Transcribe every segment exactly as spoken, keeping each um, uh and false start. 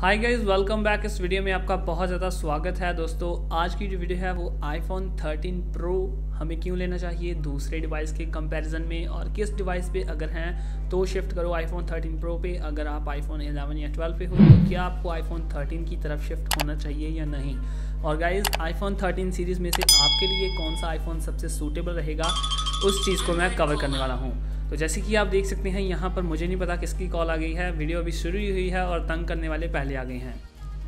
हाय guys, welcome back. इस video में आपका बहुत ज़्यादा स्वागत है। दोस्तों, आज की जो वीडियो है वो आईफोन थर्टीन प्रो हमें क्यों लेना चाहिए दूसरे डिवाइस के कंपैरिजन में, और किस डिवाइस पे अगर हैं तो शिफ्ट करो आईफोन थर्टीन प्रो पे। अगर आप आईफोन इलेवन या ट्वेल्व पे हो तो क्या आपको आईफोन थर्टीन की तरफ शिफ्ट होना चाहिए या नहीं। और गाइस, आईफोन थर्टीन सीरीज़ में से आपके लिए कौन सा आईफोन सबसे सूटेबल रहेगा, उस चीज़ को मैं कवर करने वाला हूँ। तो जैसे कि आप देख सकते हैं यहाँ पर, मुझे नहीं पता किसकी कॉल आ गई है। वीडियो अभी शुरू ही हुई है और तंग करने वाले पहले आ गए हैं।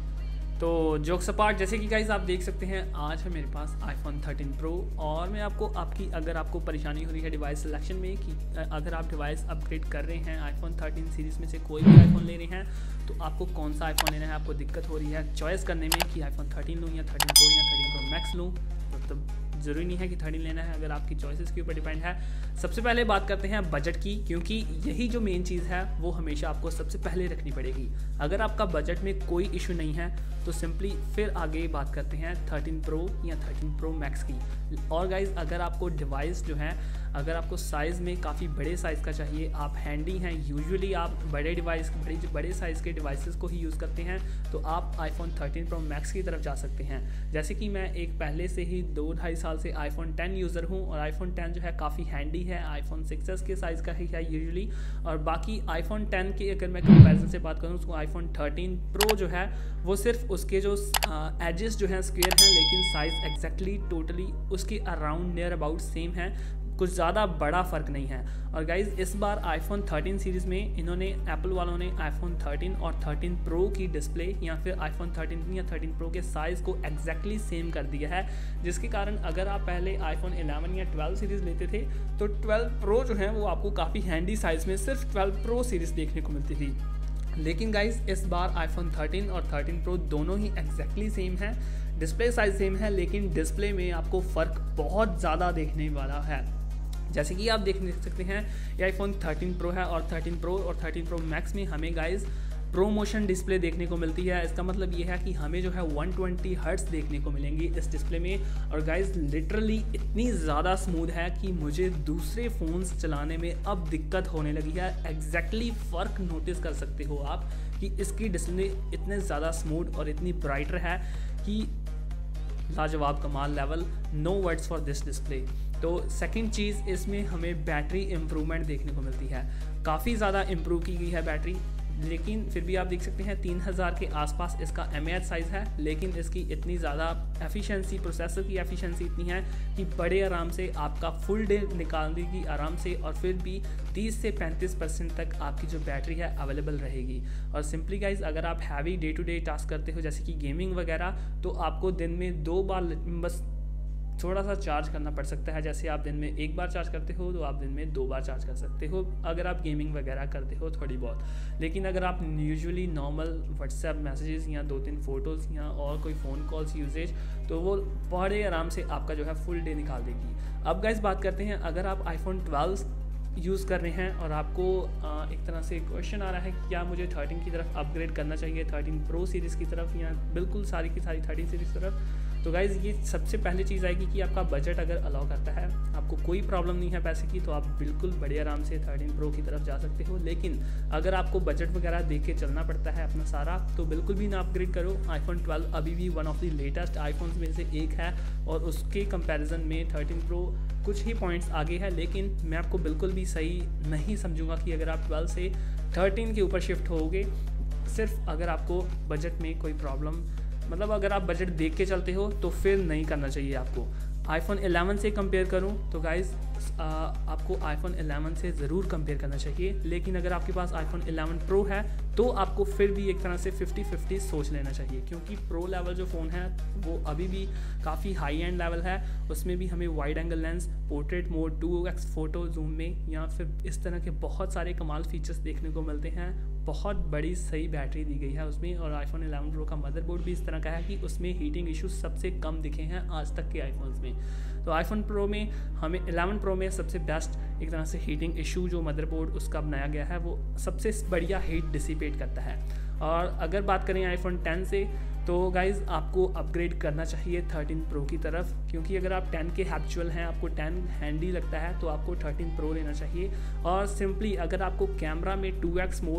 तो जोक्स अपार्ट, जैसे कि गाइस आप देख सकते हैं, आज है मेरे पास आईफोन थर्टीन प्रो और मैं आपको आपकी अगर आपको परेशानी हो रही है डिवाइस सिलेक्शन में कि अगर आप डिवाइस अपग्रेड कर रहे हैं आईफोन थर्टीन सीरीज़ में से कोई भी आईफोन ले रहे हैं तो आपको कौन सा आईफोन लेना है, आपको दिक्कत हो रही है चॉइस करने में कि आईफोन थर्टीन लूँ या थर्टीन प्रो या थर्टीन प्रो मैक्स लूँ, मतलब ज़रूरी नहीं है कि थर्टीन लेना है, अगर आपकी चॉइसेस के ऊपर डिपेंड है। सबसे पहले बात करते हैं बजट की, क्योंकि यही जो मेन चीज़ है वो हमेशा आपको सबसे पहले रखनी पड़ेगी। अगर आपका बजट में कोई इशू नहीं है तो सिंपली फिर आगे बात करते हैं थर्टीन प्रो या थर्टीन प्रो मैक्स की। और गाइज, अगर आपको डिवाइस जो है, अगर आपको साइज़ में काफ़ी बड़े साइज़ का चाहिए, आप हैंडी हैं, यूजुअली आप बड़े डिवाइस बड़े बड़े साइज़ के डिवाइसेस को ही यूज़ करते हैं, तो आप आईफोन थर्टीन प्रो मैक्स की तरफ जा सकते हैं। जैसे कि मैं एक पहले से ही दो ढाई साल से आईफोन टेन यूज़र हूँ और आईफोन टेन जो है काफ़ी हैंडी है, आईफोन सिक्स एस के साइज़ का ही है यूजुअली। और बाकी आईफोन टेन की अगर मैं कंपैरिजन से बात करूँ तो आईफोन थर्टीन प्रो जो है वो सिर्फ उसके जो एजेस जो हैं स्क्वायर हैं, लेकिन साइज़ एग्जैक्टली टोटली उसके अराउंड नियर अबाउट सेम है, कुछ ज़्यादा बड़ा फ़र्क नहीं है। और गाइज़, इस बार आईफोन थर्टीन सीरीज़ में इन्होंने एप्पल वालों ने आईफोन थर्टीन और थर्टीन प्रो की डिस्प्ले या फिर आईफोन थर्टीन या थर्टीन प्रो के साइज़ को एग्जैक्टली सेम कर दिया है, जिसके कारण अगर आप पहले आईफोन इलेवन या ट्वेल्व सीरीज़ लेते थे तो ट्वेल्व प्रो जो है वो आपको काफ़ी हैंडी साइज़ में सिर्फ ट्वेल्व प्रो सीरीज़ देखने को मिलती थी। लेकिन गाइज़, इस बार आईफोन थर्टीन और थर्टीन प्रो दोनों ही एग्जैक्टली सेम है, डिस्प्ले साइज़ सेम है, लेकिन डिस्प्ले में आपको फ़र्क बहुत ज़्यादा देखने वाला है। जैसे कि आप देख सकते हैं, ये आईफोन थर्टीन प्रो है और थर्टीन प्रो और थर्टीन प्रो मैक्स में हमें गाइज़ प्रो मोशन डिस्प्ले देखने को मिलती है। इसका मतलब ये है कि हमें जो है वन ट्वेंटी हर्ट्स देखने को मिलेंगी इस डिस्प्ले में। और गाइज़, लिटरली इतनी ज़्यादा स्मूथ है कि मुझे दूसरे फ़ोन्स चलाने में अब दिक्कत होने लगी है। एग्जैक्टली फ़र्क नोटिस कर सकते हो आप कि इसकी डिस्प्ले इतने ज़्यादा स्मूथ और इतनी ब्राइटर है कि लाजवाब, कमाल level, no words for this display. तो सेकंड चीज़, इसमें हमें बैटरी इम्प्रूवमेंट देखने को मिलती है, काफ़ी ज़्यादा इम्प्रूव की गई है बैटरी। लेकिन फिर भी आप देख सकते हैं तीन हज़ार के आसपास इसका एम ए एच साइज़ है, लेकिन इसकी इतनी ज़्यादा एफिशिएंसी, प्रोसेसर की एफिशिएंसी इतनी है कि बड़े आराम से आपका फुल डे निकाल देगी आराम से, और फिर भी तीस से पैंतीस परसेंट तक आपकी जो बैटरी है अवेलेबल रहेगी। और सिंपली गाइज, अगर आप heavy day to day task करते हो जैसे कि गेमिंग वगैरह, तो आपको दिन में दो बार बस थोड़ा सा चार्ज करना पड़ सकता है। जैसे आप दिन में एक बार चार्ज करते हो तो आप दिन में दो बार चार्ज कर सकते हो अगर आप गेमिंग वगैरह करते हो थोड़ी बहुत। लेकिन अगर आप यूजुअली नॉर्मल व्हाट्सएप मैसेजेस या दो तीन फ़ोटोज़ या और कोई फ़ोन कॉल्स यूजेज, तो वो बड़े आराम से आपका जो है फुल डे निकाल देगी। अब गाइस, बात करते हैं, अगर आप आईफोन ट्वेल्व यूज़ कर रहे हैं और आपको आ, एक तरह से क्वेश्चन आ रहा है कि क्या मुझे थर्टीन की तरफ अपग्रेड करना चाहिए, थर्टीन प्रो सीरीज़ की तरफ या बिल्कुल सारी की सारी थर्टीन सीरीज़ की तरफ, तो गाइज़, ये सबसे पहले चीज़ आएगी कि आपका बजट अगर अलाउ करता है, आपको कोई प्रॉब्लम नहीं है पैसे की, तो आप बिल्कुल बड़े आराम से थर्टीन प्रो की तरफ जा सकते हो। लेकिन अगर आपको बजट वगैरह देख के चलना पड़ता है अपना सारा, तो बिल्कुल भी ना अपग्रेड करो। आईफोन ट्वेल्व अभी भी one of the latest iPhones में से एक है और उसके कंपैरिजन में थर्टीन प्रो कुछ ही पॉइंट्स आगे है, लेकिन मैं आपको बिल्कुल भी सही नहीं समझूंगा कि अगर आप ट्वेल्व से थर्टीन के ऊपर शिफ्ट होगे, सिर्फ अगर आपको बजट में कोई प्रॉब्लम, मतलब अगर आप बजट देख के चलते हो तो फिर नहीं करना चाहिए आपको। आईफोन इलेवन से कंपेयर करूं तो गाइज़, आपको आईफोन इलेवन से ज़रूर कंपेयर करना चाहिए। लेकिन अगर आपके पास आईफोन इलेवन प्रो है तो आपको फिर भी एक तरह से फिफ्टी फिफ्टी सोच लेना चाहिए, क्योंकि प्रो लेवल जो फ़ोन है वो अभी भी काफ़ी हाई एंड लेवल है। उसमें भी हमें wide angle lens, portrait mode, two X photo zoom में या फिर इस तरह के बहुत सारे कमाल फीचर्स देखने को मिलते हैं। बहुत बड़ी सही बैटरी दी गई है उसमें, और आईफोन इलेवन प्रो का मदरबोर्ड भी इस तरह का है कि उसमें हीटिंग इश्यूज सबसे कम दिखे हैं आज तक के आईफोन्स में। तो आईफोन प्रो में हमें इलेवन प्रो में सबसे बेस्ट एक तरह से हीटिंग इशू जो मदरबोर्ड उसका बनाया गया है वो सबसे बढ़िया हीट डिसिपेट करता है। और अगर बात करें आईफोन टेन से, तो गाइज़, आपको अपग्रेड करना चाहिए थर्टीन प्रो की तरफ, क्योंकि अगर आप टेन के हैप्चुअल हैं, आपको टेन हैंडी लगता है, तो आपको थर्टीन प्रो लेना चाहिए। और सिंपली अगर आपको कैमरा में टू एक्स मोड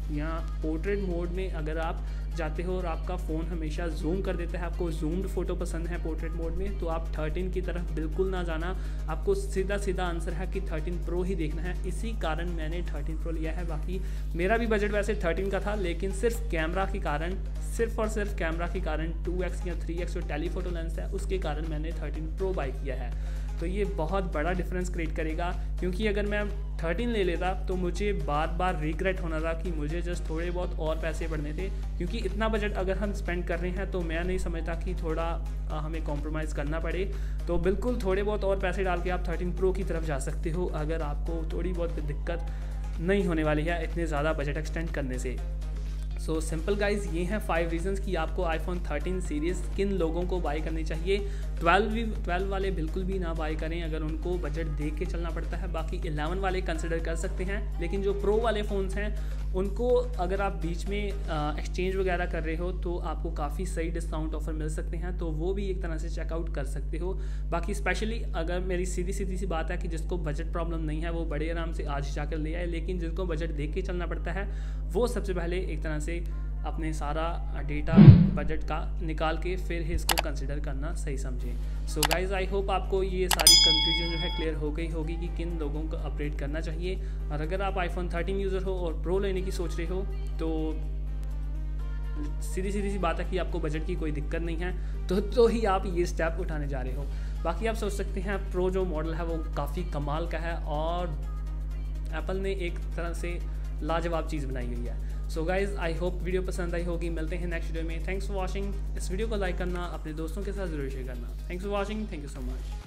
यहाँ पोर्ट्रेट मोड में अगर आप जाते हो और आपका फ़ोन हमेशा जूम कर देता है, आपको जूम्ड फ़ोटो पसंद है पोर्ट्रेट मोड में, तो आप थर्टीन की तरफ बिल्कुल ना जाना। आपको सीधा सीधा आंसर है कि थर्टीन प्रो ही देखना है। इसी कारण मैंने थर्टीन प्रो लिया है। बाकी मेरा भी बजट वैसे थर्टीन का था, लेकिन सिर्फ कैमरा के कारण, सिर्फ और सिर्फ कैमरा के कारण, टू एक्स या थ्री एक्स जो टेलीफोटो लेंस है उसके कारण मैंने थर्टीन प्रो बाई किया है। तो ये बहुत बड़ा डिफरेंस क्रिएट करेगा, क्योंकि अगर मैं थर्टीन ले लेता तो मुझे बार बार रिग्रेट होना था कि मुझे जस्ट थोड़े बहुत और पैसे बढ़ने थे, क्योंकि इतना बजट अगर हम स्पेंड कर रहे हैं तो मैं नहीं समझता कि थोड़ा आ, हमें कॉम्प्रोमाइज़ करना पड़े। तो बिल्कुल थोड़े बहुत और पैसे डाल के आप थर्टीन प्रो की तरफ जा सकते हो, अगर आपको थोड़ी बहुत दिक्कत नहीं होने वाली है इतने ज़्यादा बजट एक्सटेंड करने से। सो सिंपल गाइज, ये हैं फाइव रीजंस कि आपको आईफोन थर्टीन सीरीज़ किन लोगों को बाई करनी चाहिए। ट्वेल्व भी ट्वेल्व वाले बिल्कुल भी ना बाई करें अगर उनको बजट देख के चलना पड़ता है। बाकी इलेवन वाले कंसिडर कर सकते हैं, लेकिन जो प्रो वाले फ़ोन्स हैं उनको अगर आप बीच में एक्सचेंज वगैरह कर रहे हो तो आपको काफ़ी सही डिस्काउंट ऑफर मिल सकते हैं, तो वो भी एक तरह से चेकआउट कर सकते हो। बाकी स्पेशली अगर मेरी सीधी सीधी सी बात है कि जिसको बजट प्रॉब्लम नहीं है वो बड़े आराम से आज जाकर ले आए, लेकिन जिनको बजट देख के चलना पड़ता है वो सबसे पहले एक तरह से अपने सारा डेटा बजट का निकाल के फिर ही इसको कंसिडर करना सही समझें। सो गाइज़, आई होप आपको ये सारी कंफ्यूजन जो है क्लियर हो गई होगी कि किन लोगों को अपग्रेड करना चाहिए। और अगर आप आईफोन थर्टीन यूज़र हो और प्रो लेने की सोच रहे हो तो सीधी सीधी सी बात है कि आपको बजट की कोई दिक्कत नहीं है, तो तो ही आप ये स्टेप उठाने जा रहे हो। बाकी आप सोच सकते हैं प्रो जो मॉडल है वो काफ़ी कमाल का है और एप्पल ने एक तरह से लाजवाब चीज़ बनाई हुई है। So guys, I hope video पसंद आई होगी। मिलते हैं नेक्स्ट वीडियो में। Thanks for watching. इस वीडियो को लाइक करना, अपने दोस्तों के साथ ज़रूर शेयर करना। Thanks for watching. Thank you so much.